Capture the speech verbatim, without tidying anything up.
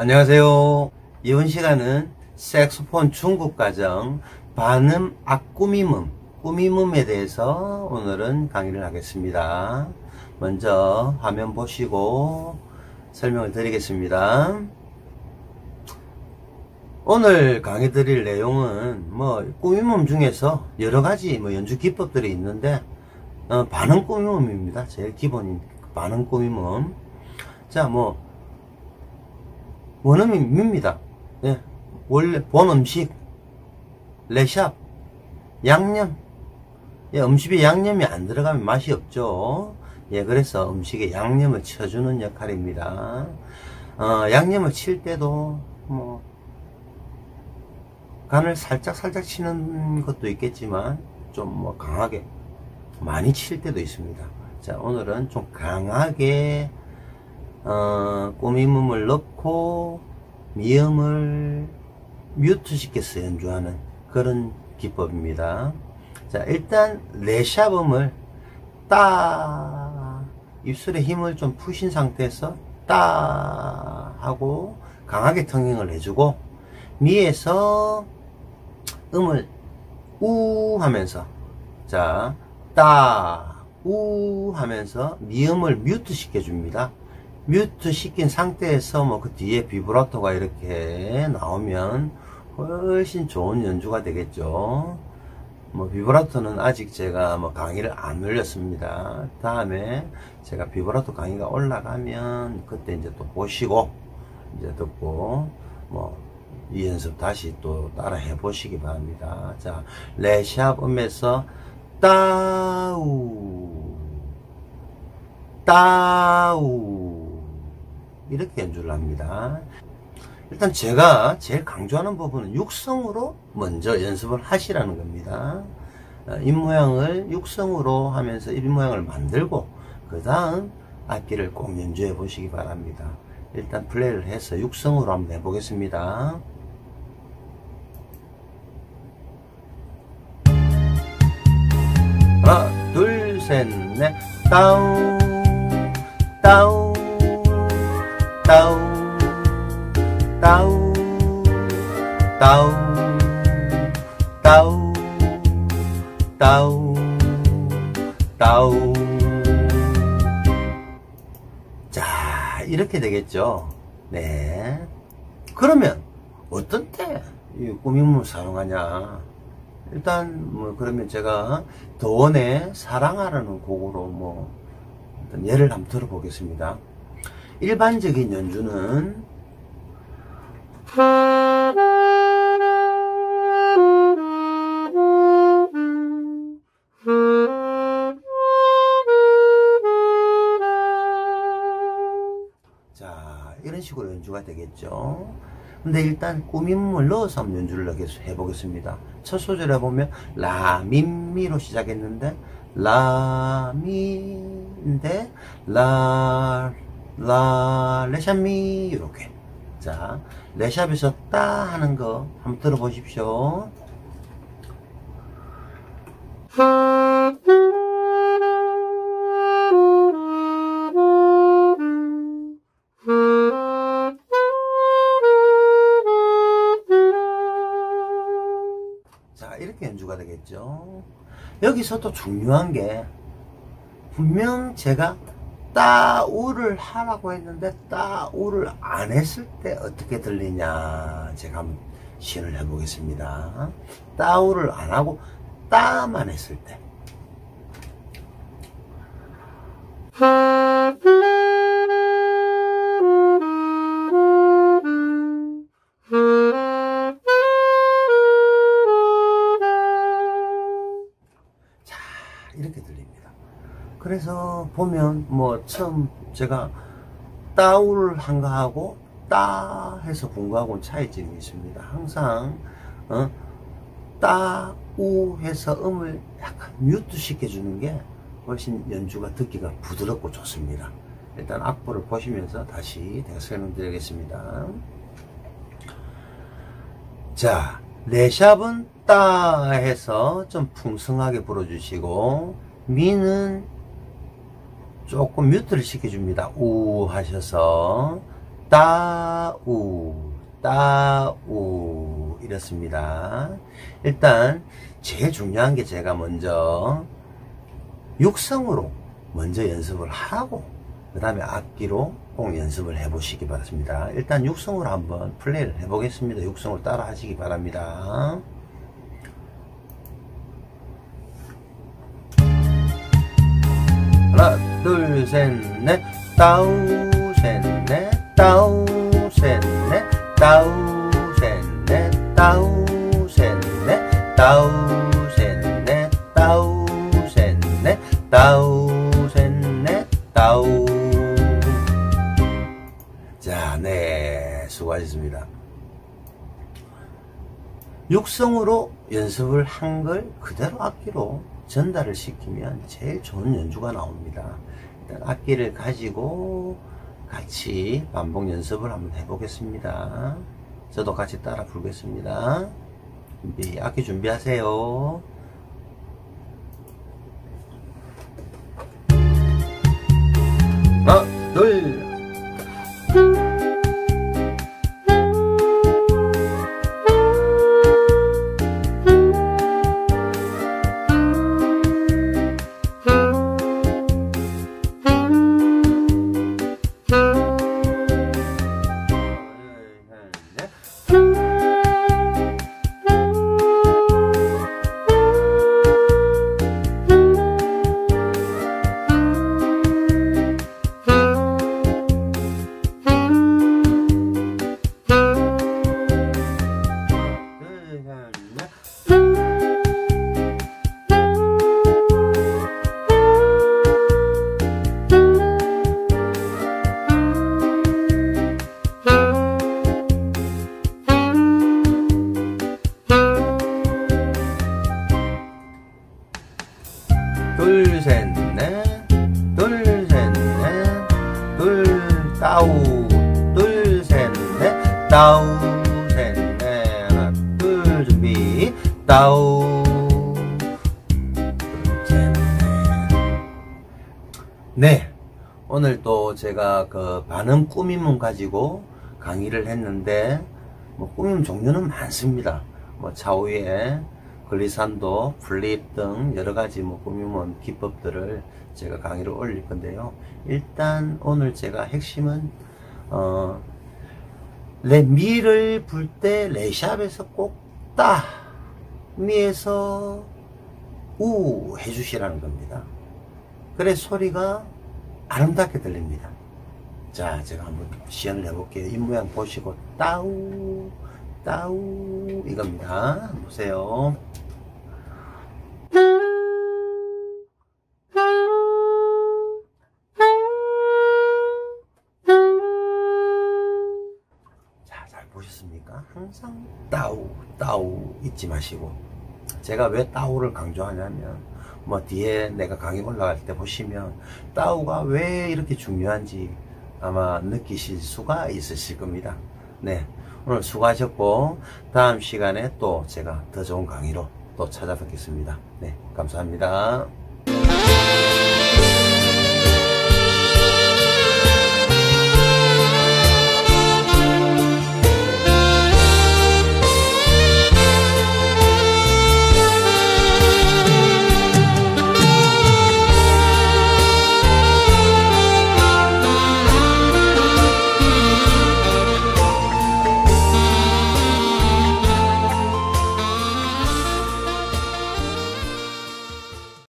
안녕하세요. 이번 시간은 색소폰 중급 과정 반음 앞꾸미음, 꾸미음에 대해서 오늘은 강의를 하겠습니다. 먼저 화면 보시고 설명을 드리겠습니다. 오늘 강의 드릴 내용은 뭐 꾸미음 중에서 여러가지 뭐 연주 기법들이 있는데 어, 반음 꾸미음입니다. 제일 기본인 반음 꾸미음. 자, 뭐 원음이 밉니다. 예, 원래 본 음식, 레샵, 양념. 예, 음식에 양념이 안 들어가면 맛이 없죠. 예, 그래서 음식에 양념을 쳐주는 역할입니다. 어, 양념을 칠 때도 뭐 간을 살짝 살짝 치는 것도 있겠지만 좀 뭐 강하게 많이 칠 때도 있습니다. 자, 오늘은 좀 강하게 어, 꾸미음을 넣고 미음을 뮤트 시켜서 연주하는 그런 기법입니다. 자, 일단 레샵음을 따 입술에 힘을 좀 푸신 상태에서 따 하고 강하게 텅잉을 해주고 미에서 음을 우 하면서 자, 따 우 하면서 미음을 뮤트 시켜줍니다. 뮤트 시킨 상태에서 뭐 그 뒤에 비브라토가 이렇게 나오면 훨씬 좋은 연주가 되겠죠. 뭐 비브라토는 아직 제가 뭐 강의를 안 올렸습니다. 다음에 제가 비브라토 강의가 올라가면 그때 이제 또 보시고 이제 듣고 뭐 이 연습 다시 또 따라 해 보시기 바랍니다. 자, 레샵 음에서 따우 따우 이렇게 연주를 합니다. 일단 제가 제일 강조하는 부분은 육성으로 먼저 연습을 하시라는 겁니다. 입 모양을 육성으로 하면서 입 모양을 만들고 그 다음 악기를 꼭 연주해 보시기 바랍니다. 일단 플레이를 해서 육성으로 한번 해보겠습니다. 하나 둘 셋 넷 다운 다운 다운 다운 다운 다운 다운 다운. 자, 이렇게 되겠죠. 네. 그러면 어떤 때 이 꾸미음을 사용하냐? 일단 뭐 그러면 제가 더원의 사랑하라는 곡으로 뭐 어떤 예를 한번 들어보겠습니다. 일반적인 연주는 자, 이런 식으로 연주가 되겠죠. 근데 일단 꾸미음을 넣어서 한번 연주를 해보겠습니다. 첫 소절에 보면 라미미로 시작했는데 라미인데 라 라 레샵미 이렇게. 자, 레샵에서 따 하는 거 한번 들어보십시오. 자, 이렇게 연주가 되겠죠. 여기서 또 중요한 게 분명 제가 따우를 하라고 했는데 따우를 안 했을 때 어떻게 들리냐 제가 한번 시연을 해 보겠습니다. 따우를 안 하고 따만 했을 때 자, 이렇게 들립니다. 그래서 보면 뭐 처음 제가 따우를 한 거하고 따 해서 본 거하고는 차이점이 있습니다. 항상 어, 따우 해서 음을 약간 뮤트 시켜주는 게 훨씬 연주가 듣기가 부드럽고 좋습니다. 일단 악보를 보시면서 다시 내가 설명드리겠습니다. 자, 레샵은 따 해서 좀 풍성하게 불어주시고 미는 조금 뮤트를 시켜줍니다. 우 하셔서 따우, 따우 이렇습니다. 일단 제일 중요한 게 제가 먼저 육성으로 먼저 연습을 하고 그 다음에 악기로 꼭 연습을 해 보시기 바랍니다. 일단 육성으로 한번 플레이를 해 보겠습니다. 육성으로 따라 하시기 바랍니다. 하나 둘 셋 넷 따우 셋 넷 따우 셋 넷 따우 셋 넷 따우 셋 넷 따우 셋 넷 따우 셋 넷 따우 셋 넷 따우. 자, 네, 수고하셨습니다. 육성으로 연습을 한 걸 그대로 악기로 전달을 시키면 제일 좋은 연주가 나옵니다. 일단 악기를 가지고 같이 반복 연습을 한번 해보겠습니다. 저도 같이 따라 부르겠습니다. 준비, 악기 준비하세요. 하나, 둘. 둘, 셋, 넷, 둘, 셋, 넷, 둘, 따우, 둘, 셋, 넷, 따우, 셋, 넷, 하나, 둘, 준비, 따우, 둘, 셋, 넷. 네, 오늘 또 제가 그 반음 꾸밈문 가지고 강의를 했는데, 뭐 꾸밈 종류는 많습니다. 뭐 좌우에 글리산도, 플립 등 여러가지 뭐 꾸밈원 기법들을 제가 강의를 올릴 건데요. 일단 오늘 제가 핵심은 어, 레 미를 불 때 레샵에서 꼭 따, 미에서 우 해주시라는 겁니다. 그래 소리가 아름답게 들립니다. 자, 제가 한번 시연을 해볼게요. 이 모양 보시고 따우 따우 이겁니다. 보세요. 자, 잘 보셨습니까? 항상 따우 따우 잊지 마시고, 제가 왜 따우를 강조하냐면 뭐 뒤에 내가 강의 올라갈 때 보시면 따우가 왜 이렇게 중요한지 아마 느끼실 수가 있으실 겁니다. 네, 오늘 수고하셨고 다음 시간에 또 제가 더 좋은 강의로 또 찾아뵙겠습니다. 네, 감사합니다.